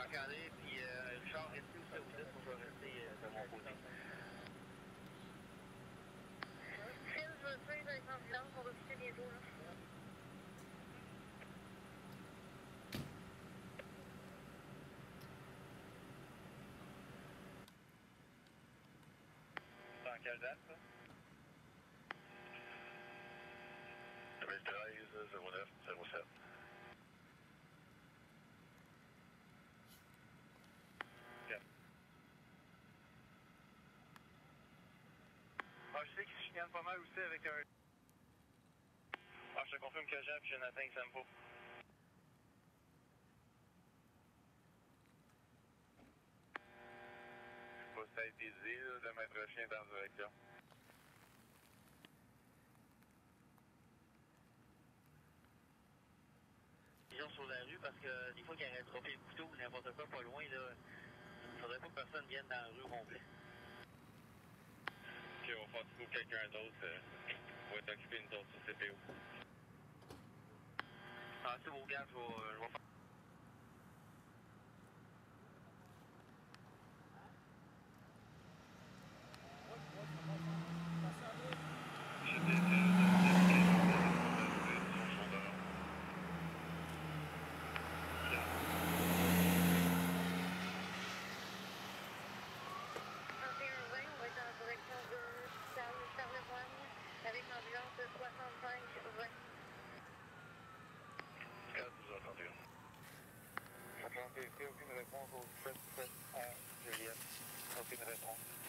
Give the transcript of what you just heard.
Marc-André, puis Richard, restez où ça vous dites, moi je vais rester de mon côté. Phil, je veux suivre avec l'ambulance, on va quitter bientôt, là. Dans quelle date, ça? 2013, 09, 07. Ah, je sais qu'ils se chicanent pas mal aussi avec un... Ah, je te confirme que Jean et Jonathan, ils s'aiment pas. Je sais pas si ça a été dit, là, de mettre le chien dans la direction. Ils sont sur la rue parce que des fois qu'ils auraient droppé le couteau ou n'importe quoi pas loin, là, il ne faudrait pas que personne vienne dans la rue au complet. Ok, on va faire trouver quelqu'un d'autre pour être occupé nous autres sur CPO. Ah, c'est beau, gars, je vais faire... Avec l'ambulance 65-20. 4-12h31. Aucune réponse au 7-7 à Juliette. Aucune réponse.